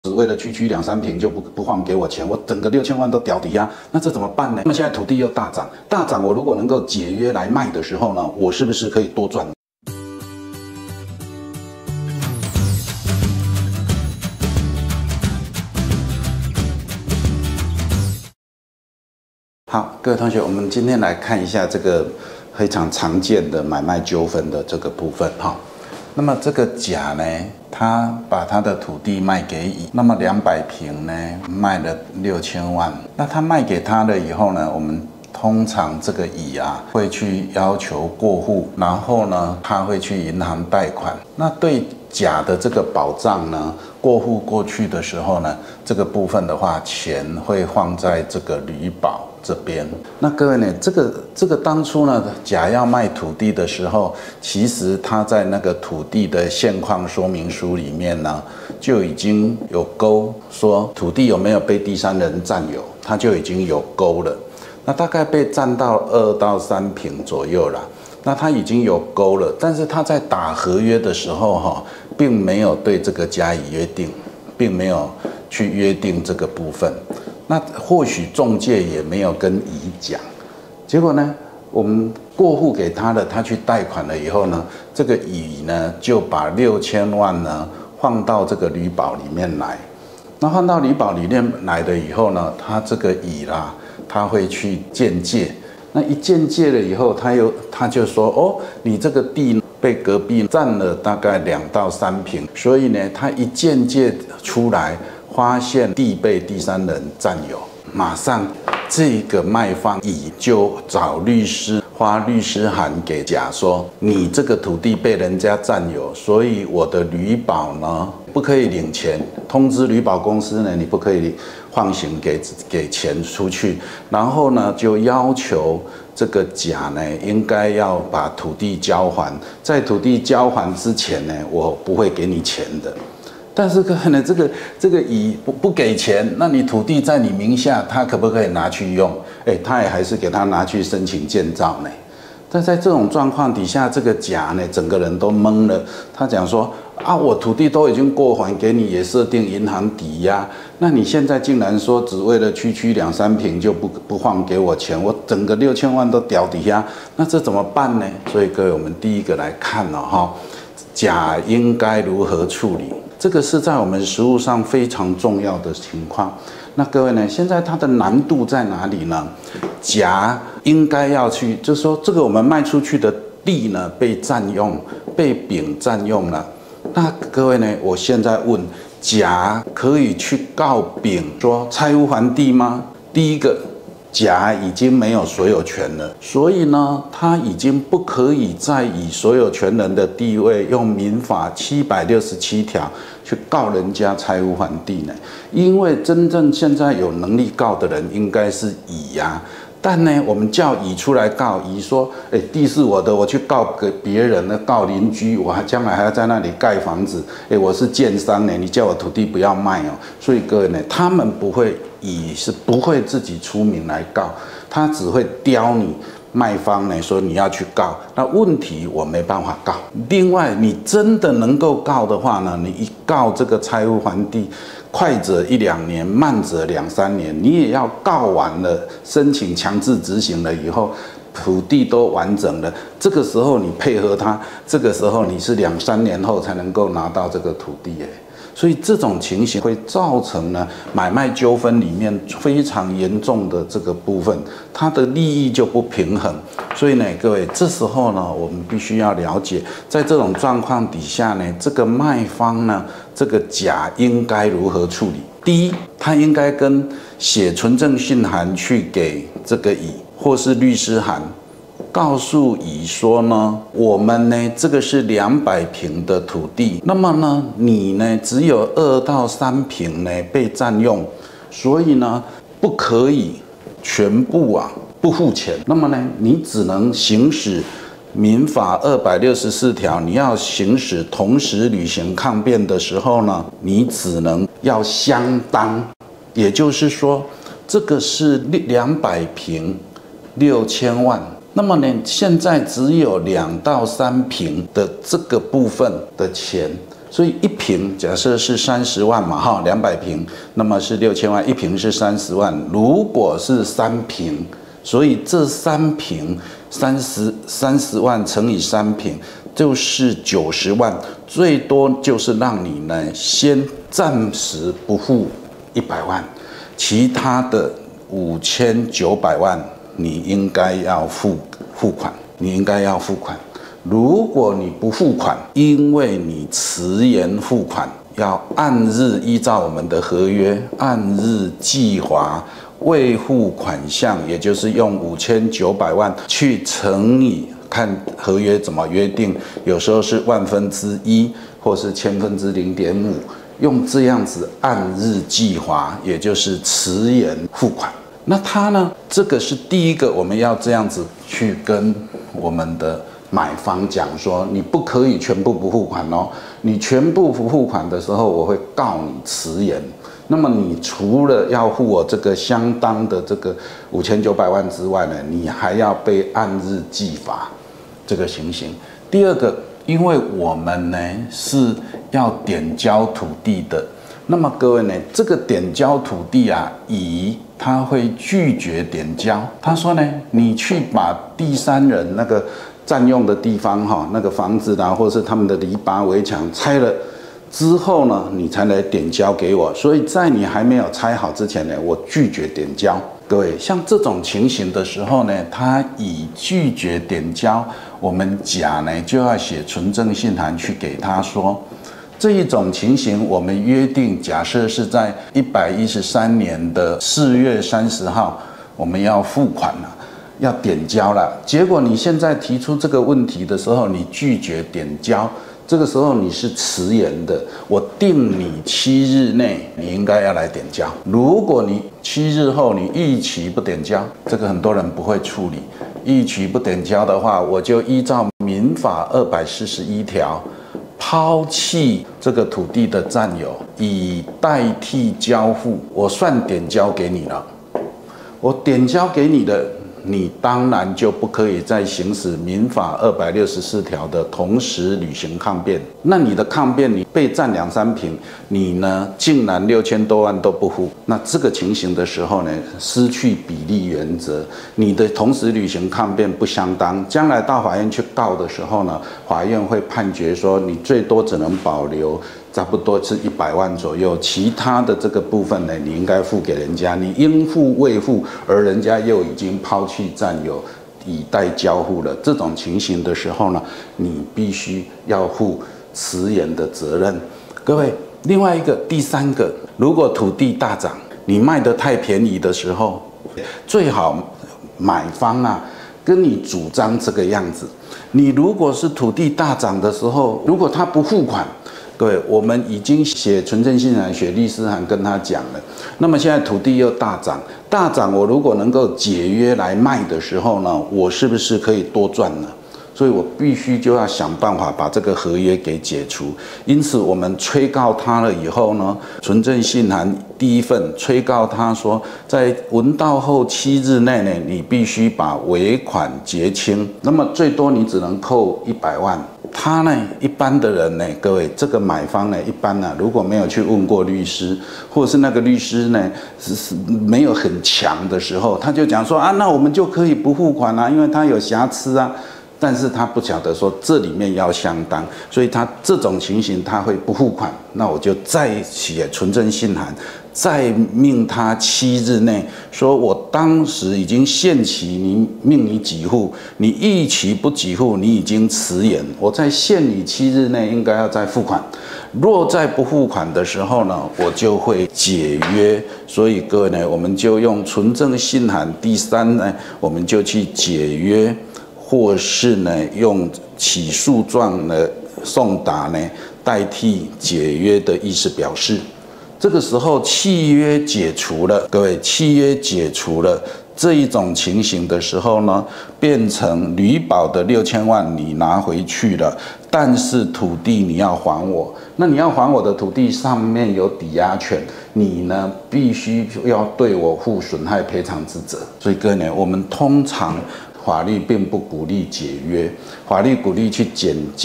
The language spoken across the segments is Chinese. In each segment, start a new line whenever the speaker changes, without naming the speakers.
只为了区两三坪就不换给我钱，我整个6000万都掉底下，那这怎么办呢？那么现在土地又大涨，我如果能够解约来卖的时候呢，我是不是可以多赚？好，各位同学，我们今天来看一下这个非常常见的买卖纠纷的这个部分哈。那么这个甲呢，他把他的土地卖给乙，那么200坪呢卖了6000万。那他卖给他了以后呢，我们通常这个乙啊会去要求过户，然后呢他会去银行贷款。那对甲的这个保障呢，过户过去的时候呢，这个部分的话，钱会放在这个旅保这边。那各位呢，这个当初呢，甲要卖土地的时候，其实他在那个土地的现况说明书里面呢，就已经有勾说土地有没有被第三人占有，他就已经有勾了。那大概被占到2到3坪左右啦。那他已经有勾了，但是他在打合约的时候并没有对这个加以约定，并没有去约定这个部分。那或许仲介也没有跟乙讲，结果呢，我们过户给他了，他去贷款了以后呢，这个乙呢就把6000万呢放到这个旅保里面来。那放到旅保里面来了以后呢，他这个乙啦，他会去鉴界。那一鉴界了以后，他就说哦，你这个地被隔壁占了大概2到3坪，所以呢，他一鉴界出来，发现地被第三人占有，马上这个卖方乙就找律师发律师函给甲说，你这个土地被人家占有，所以我的旅保呢不可以领钱，通知旅保公司呢，你不可以放行给钱出去，然后呢就要求这个甲呢应该要把土地交还，在土地交还之前呢，我不会给你钱的。但是可能这个乙不给钱，那你土地在你名下，他可不可以拿去用？他也还是给他拿去申请建造呢。但在这种状况底下，这个甲呢整个人都懵了。他讲说啊，我土地都已经过还给你，也设定银行抵押，那你现在竟然说只为了区2、3坪就不放给我钱，我整个6000万都掉底下，那这怎么办呢？所以各位，我们第一个来看了哈，甲应该如何处理？这个是在我们实务上非常重要的情况。那各位呢，现在它的难度在哪里呢？甲应该要去，就是说这个我们卖出去的地呢被占用，被丙占用了。那各位呢，我现在问，甲可以去告丙说拆屋还地吗？第一个，甲已经没有所有权了，所以呢，他已经不可以再以所有权人的地位，用民法767条去告人家拆屋还地呢。因为真正现在有能力告的人应该是乙呀。但呢，我们叫乙出来告，乙说，地是我的，我去告给别人呢，告邻居，我将来还要在那里盖房子，我是建商呢，你叫我土地不要卖哦。所以各位呢，他们不会，乙是不会自己出名来告，他只会刁你卖方呢，说你要去告，那问题我没办法告。另外，你真的能够告的话呢，你一告这个拆屋还地，快者1、2年，慢者2、3年，你也要告完了，申请强制执行了以后，土地都完整了，这个时候你配合他，这个时候你是2、3年后才能够拿到这个土地所以这种情形会造成呢买卖纠纷里面非常严重的这个部分，它的利益就不平衡。所以呢，各位，这时候呢，我们必须要了解，在这种状况底下呢，这个卖方呢，这个甲应该如何处理？第一，他应该写存证信函去给这个乙，或是律师函。告诉乙说呢，我们呢这个是200坪的土地，那么呢你呢只有2到3坪呢被占用，所以呢不可以全部不付钱，那么呢你只能行使民法264条，你要行使同时履行抗辩的时候呢，你只能要相当，也就是说这个是200坪6000万。那么呢，现在只有2到3坪的这个部分的钱所以一坪假设是30万嘛，哈，200坪，那么是6000万，一坪是30万。如果是3坪，所以这3坪30万乘以3坪就是90万，最多就是让你呢先暂时不付100万，其他的5900万你应该要付款，你应该要付款。如果你不付款，因为你迟延付款，要按日依照我们的合约按日计划未付款项，也就是用5900万去乘以，看合约怎么约定，有时候是1/1000，或是0.5，用这样子按日计划，也就是迟延付款。那他呢？这个是第一个，我们要这样子去跟我们的买方讲说，你不可以全部不付款哦。你全部不付款的时候，我会告你迟延。那么你除了要付我这个相当的这个5900万之外呢，你还要被按日计罚这个情形。第二个，因为我们呢是要点交土地的，那么各位呢，这个点交土地啊，他会拒绝点交。他说呢，你去把第三人那个占用的地方哈，那个房子啦，或者是他们的篱笆围墙拆了之后呢，你才来点交给我。所以在你还没有拆好之前呢，我拒绝点交。各位，像这种情形的时候呢，他以拒绝点交，我们甲呢就要写存证信函去给他说，这一种情形我们约定，假设是在113年的4月30号，我们要付款了，要点交了。结果你现在提出这个问题的时候，你拒绝点交，这个时候你是迟延的，我定你7日内你应该要来点交。如果你7日后你逾期不点交，这个很多人不会处理。逾期不点交的话，我就依照民法241条抛弃这个土地的占有，以代替交付，我算点交给你了。我点交给你的，你当然就不可以再行使民法264条的同时履行抗辩。那你的抗辩，你被占2、3坪，你呢竟然6000多万都不付，那这个情形的时候呢，失去比例原则，你的同时履行抗辩不相当，将来到法院去告的时候呢，法院会判决说你最多只能保留差不多是100万左右，其他的这个部分呢，你应该付给人家，你应付未付，而人家又已经抛弃占有，以待交付了。这种情形的时候呢，你必须要负迟延的责任。各位，另外一个第三个，如果土地大涨，你卖得太便宜的时候，最好买方啊跟你主张这个样子。你如果是土地大涨的时候，如果他不付款，各位，我们已经写存证信函、写律师函跟他讲了。那么现在土地又大涨，我如果能够解约来卖的时候呢，我是不是可以多赚呢？所以我必须就要想办法把这个合约给解除。因此，我们催告他了以后呢，存证信函第一份催告他说，在闻到后7日内呢，你必须把尾款结清。那么最多你只能扣100万。他呢，一般的人呢，各位，这个买方呢，一般呢，如果没有去问过律师，或者是那个律师呢是没有很强的时候，他就讲说啊，那我们就可以不付款啊，因为他有瑕疵啊。但是他不晓得说这里面要相当，所以他这种情形他会不付款，那我就再写存证信函，再命他7日内，说我当时已经限期，你命你给付，你逾期不给付，你已经迟延，我在限你7日内应该要再付款。若再不付款的时候呢，我就会解约。所以各位呢，我们就用存证信函。第三呢，我们就去解约。或是呢，用起诉状呢送达呢代替解约的意思表示。这个时候契约解除了，各位，契约解除了这一种情形的时候呢，变成履保的6000万你拿回去了，但是土地你要还我。那你要还我的土地上面有抵押权，你呢必须要对我负损害赔偿之责。所以各位呢，我们通常法律并不鼓励解约，法律鼓励去减价，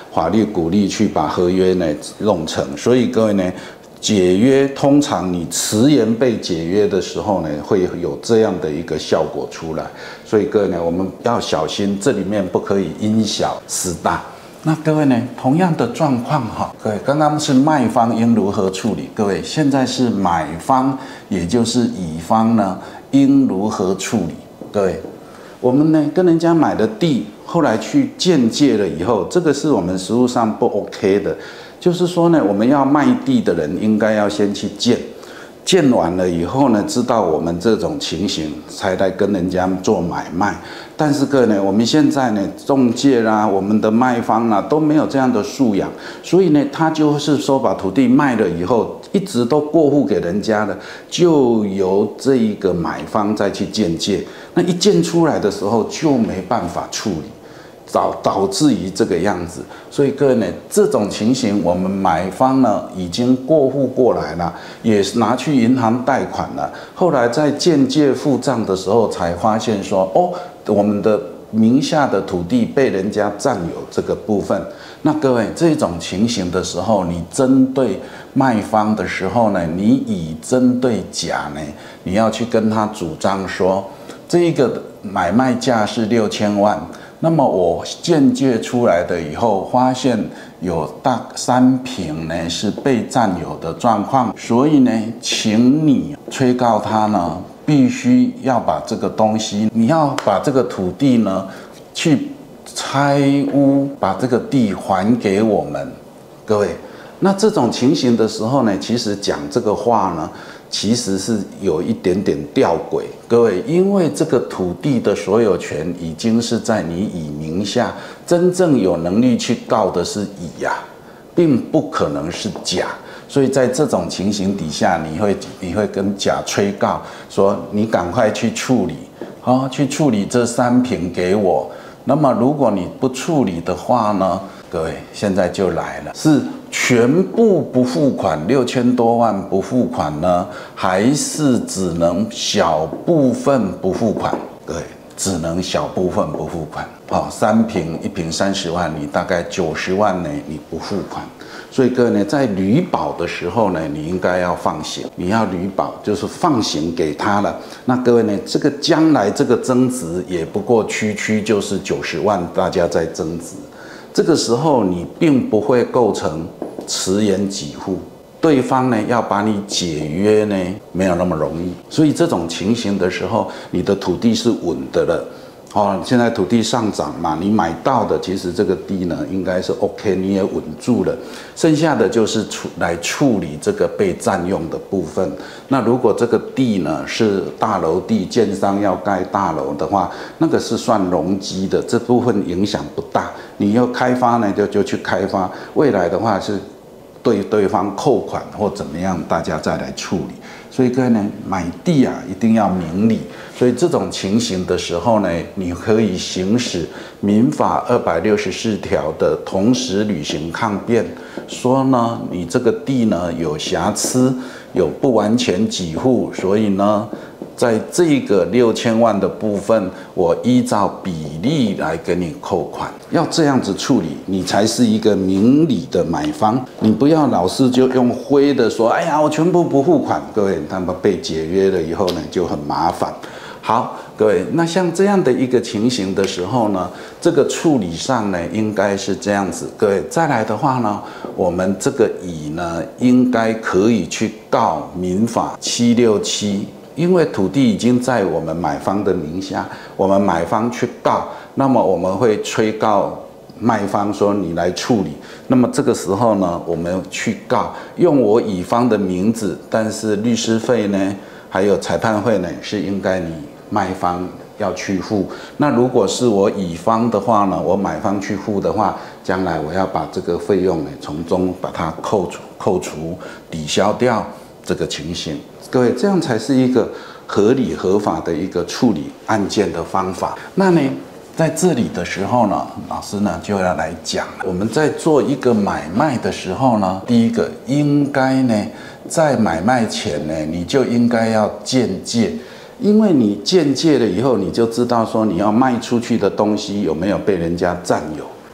法律鼓励去把合约呢弄成。所以各位呢，解约通常你迟延被解约的时候呢，会有这样的一个效果出来。所以各位呢，我们要小心，这里面不可以因小失大。那各位呢，同样的状况哈，各位刚刚是卖方应如何处理？各位现在是买方，也就是乙方呢，应如何处理？各位，我们呢跟人家买的地，后来去鉴界了以后，这个是我们实务上不 OK 的。就是说呢，我们要卖地的人应该要先去鉴完了以后呢，知道我们这种情形，才来跟人家做买卖。但是各位呢，我们现在呢，中介啦，我们的卖方啦，都没有这样的素养，所以呢，他就是说把土地卖了以后，一直都过户给人家了，就由这一个买方再去鉴界。那一鉴出来的时候，就没办法处理。导致于这个样子，所以各位呢，这种情形，我们买方呢已经过户过来了，也拿去银行贷款了，后来在鉴界付账的时候，才发现说，哦，我们的名下的土地被人家占有这个部分。那各位这种情形的时候，你针对卖方的时候呢，你以针对甲呢，你要去跟他主张说，这个买卖价是6000万。那么我鉴界出来的以后，发现有大3坪呢是被占有的状况，所以呢，请你催告他呢，必须要把这个东西，你要把这个土地呢，去拆屋，把这个地还给我们，各位。那这种情形的时候呢，其实讲这个话呢，其实是有一点点吊诡，各位，因为这个土地的所有权已经是在你乙名下，真正有能力去告的是乙呀，并不可能是甲。所以在这种情形底下，你会跟甲催告说，你赶快去处理，去处理这3坪给我。那么如果你不处理的话呢，各位现在就来了，是全部不付款6000多万不付款呢，还是只能小部分不付款？各位，只能小部分不付款。3坪1坪30万，你大概90万呢，你不付款。所以各位呢，在履保的时候呢，你应该要放行，你要履保就是放行给他了。那各位呢，这个将来这个增值也不过区就是90万，大家在增值。这个时候你并不会构成迟延给付，对方呢要把你解约呢没有那么容易，所以这种情形的时候，你的土地是稳的了。现在土地上涨嘛，你买到的其实这个地呢应该是 OK， 你也稳住了，剩下的就是来处理这个被占用的部分。那如果这个地呢是大楼地，建商要盖大楼的话，那个是算容积的，这部分影响不大。你要开发呢就去开发，未来的话是对对方扣款或怎么样，大家再来处理。所以各位呢，买地啊一定要明理。所以这种情形的时候呢，你可以行使民法264条的同时履行抗辩，说呢你这个地呢有瑕疵，有不完全给付，所以呢，在这个6000万的部分，我依照比例来给你扣款，要这样子处理，你才是一个明理的买方。你不要老是就用灰的说，哎呀，我全部不付款，各位，他们被解约了以后呢，就很麻烦。好，各位，那像这样的一个情形的时候呢，这个处理上呢，应该是这样子。各位，再来的话呢，我们这个乙呢，应该可以去告民法767。因为土地已经在我们买方的名下，我们买方去告，那么我们会催告卖方说你来处理。那么这个时候呢，我们去告，用我乙方的名字，但是律师费呢，还有裁判费呢，是应该你卖方要去付。那如果是我乙方的话呢，我买方去付的话，将来我要把这个费用呢，从中把它扣除抵消掉这个情形。各位，这样才是一个合理合法的一个处理案件的方法。那呢，在这里的时候呢，老师呢就要来讲，我们在做一个买卖的时候呢，第一个应该呢，在买卖前呢，你就应该要鉴界，因为你鉴界了以后，你就知道说你要卖出去的东西有没有被人家占有。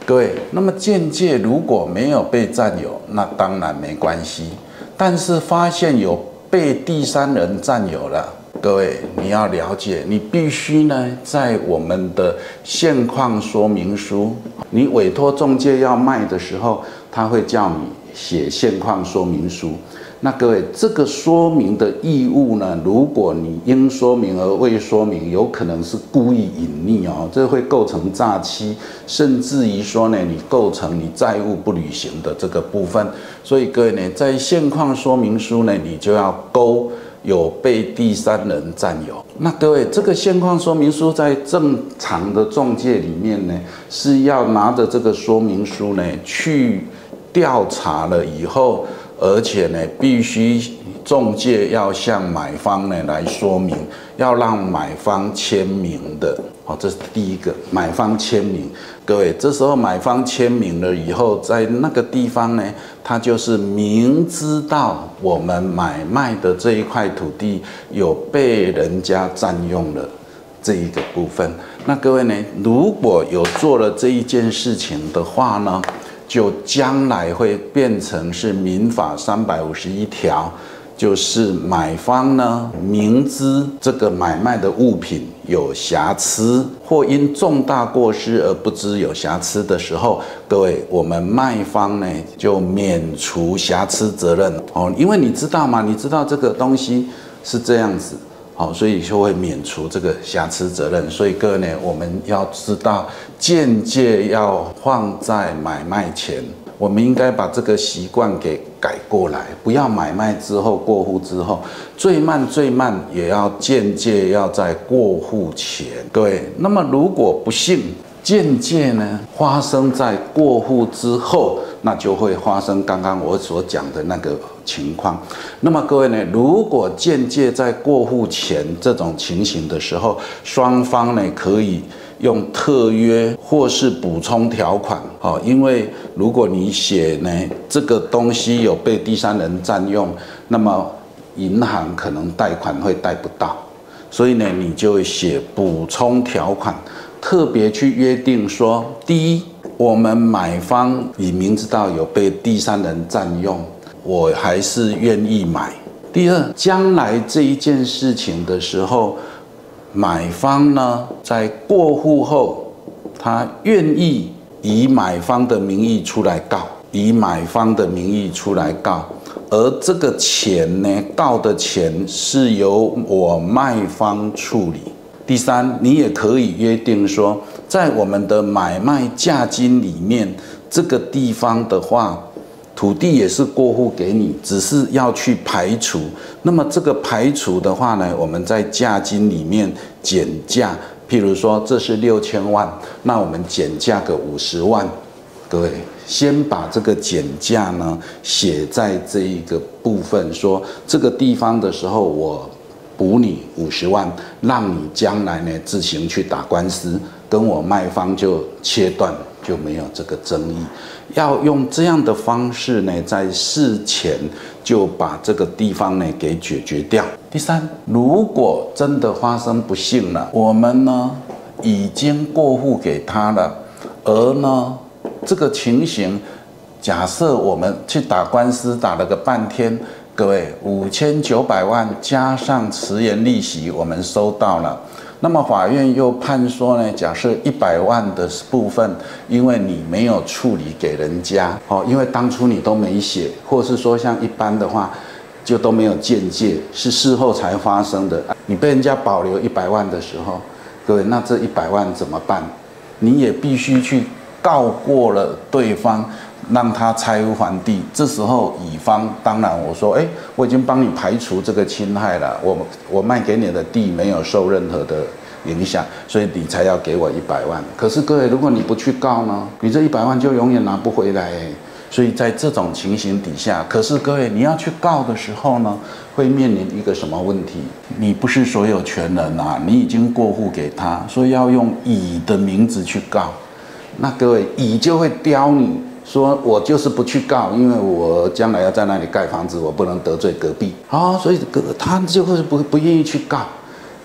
各位，那么间接如果没有被占有，那当然没关系。但是发现有被第三人占有了，各位你要了解，你必须呢在我们的现况说明书，你委托中介要卖的时候，他会叫你写现况说明书。那各位，这个说明的义务呢，如果你应说明而未说明，有可能是故意隐匿哦，这会构成诈欺，甚至于说呢，你构成你债务不履行的这个部分。所以各位呢，在现况说明书呢，你就要勾有被第三人占有。那各位，这个现况说明书在正常的仲介里面呢，是要拿着这个说明书呢去调查了以后。而且呢，必须仲介要向买方呢来说明，要让买方签名的。好，这是第一个，买方签名。各位，这时候买方签名了以后，在那个地方呢，他就是明知道我们买卖的这一块土地有被人家占用了这一个部分。那各位呢，如果有做了这一件事情的话呢，就将来会变成是民法351条，就是买方呢明知这个买卖的物品有瑕疵，或因重大过失而不知有瑕疵的时候，各位，我们卖方呢就免除瑕疵责任哦，因为你知道吗？你知道这个东西是这样子。好，所以就会免除这个瑕疵责任。所以各位呢，我们要知道，间接要放在买卖前，我们应该把这个习惯给改过来，不要买卖之后过户之后，最慢也要间接要在过户前。各位，那么如果不幸间接呢发生在过户之后，那就会发生刚刚我所讲的那个情况。那么各位呢，如果间接在过户前这种情形的时候，双方呢可以用特约或是补充条款，因为如果你写呢这个东西有被第三人占用，那么银行可能贷款会贷不到，所以呢你就会写补充条款，特别去约定说，第一，我们买方已明知道有被第三人占用，我还是愿意买。第二，将来这一件事情的时候，买方呢在过户后，他愿意以买方的名义出来告，而这个钱呢，告的钱是由我卖方处理。第三，你也可以约定说，在我们的买卖价金里面，这个地方的话，土地也是过户给你，只是要去排除。那么这个排除的话呢，我们在价金里面减价，譬如说这是6000万，那我们减价个50万。各位，先把这个减价呢写在这一个部分，说这个地方的时候我补你50万，让你将来呢自行去打官司，跟我卖方就切断，就没有这个争议。要用这样的方式呢，在事前就把这个地方呢给解决掉。第三，如果真的发生不幸了，我们呢已经过户给他了，而呢这个情形，假设我们去打官司打了个半天。各位，5900万加上迟延利息，我们收到了。那么法院又判说呢，假设100万的部分，因为你没有处理给人家，因为当初你都没写，或是说像一般的话，就都没有间接，是事后才发生的。你被人家保留100万的时候，各位，那这100万怎么办？你也必须去告过了对方。让他拆屋还地，这时候乙方当然我说，我已经帮你排除这个侵害了，我卖给你的地没有受任何的影响，所以你才要给我100万。可是各位，如果你不去告呢，你这100万就永远拿不回来。所以在这种情形底下，可是各位你要去告的时候呢，会面临一个什么问题？你不是所有权人啊，你已经过户给他，所以要用乙的名字去告。那各位，乙就会刁你。说我就是不去告，因为我将来要在那里盖房子，我不能得罪隔壁。所以他就会不愿意去告。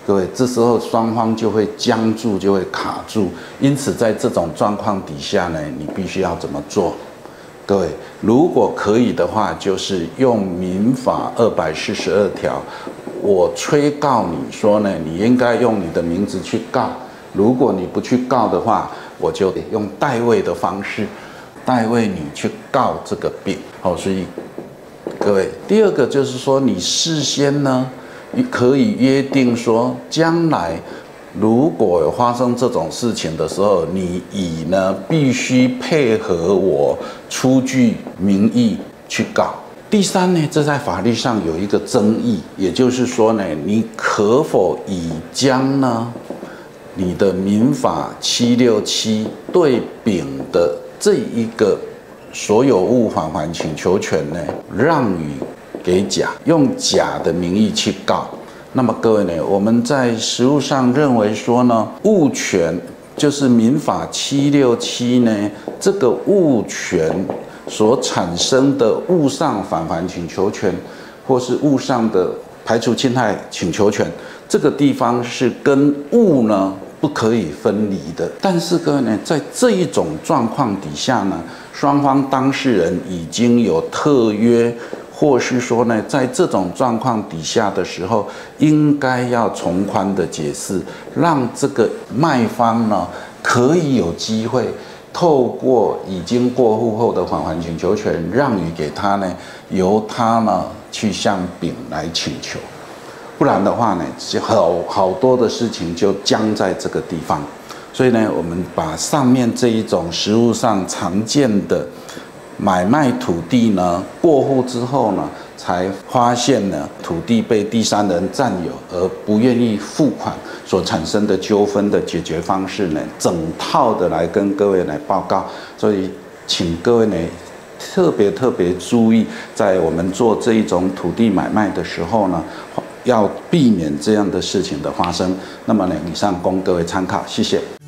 各位，这时候双方就会僵住，就会卡住。因此，在这种状况底下呢，你必须要怎么做？各位，如果可以的话，就是用民法242条，我催告你说呢，你应该用你的名字去告。如果你不去告的话，我就得用代位的方式，代位你去告这个丙。好，所以各位，第二个就是说，你事先呢，可以约定说，将来如果有发生这种事情的时候，你乙呢必须配合我出具名义去告。第三呢，这在法律上有一个争议，也就是说呢，你可否已将呢你的民法767对丙的这一个所有物返还请求权呢，让与给甲，用甲的名义去告。那么各位呢，我们在实务上认为说呢，物权就是民法767呢，这个物权所产生的物上返还请求权，或是物上的排除侵害请求权，这个地方是跟物呢不可以分离的。但是各位呢，在这一种状况底下呢，双方当事人已经有特约，或是说呢，在这种状况底下的时候，应该要从宽的解释，让这个卖方呢可以有机会透过已经过户后的返还请求权让与给他呢，由他呢去向丙来请求。不然的话呢，好多的事情就僵在这个地方。所以呢，我们把上面这一种实务上常见的买卖土地呢，过户之后呢，才发现呢土地被第三人占有而不愿意付款所产生的纠纷的解决方式呢，整套的来跟各位来报告。所以请各位呢特别注意，在我们做这一种土地买卖的时候呢，要避免这样的事情的发生。那么呢，以上供各位参考，谢谢。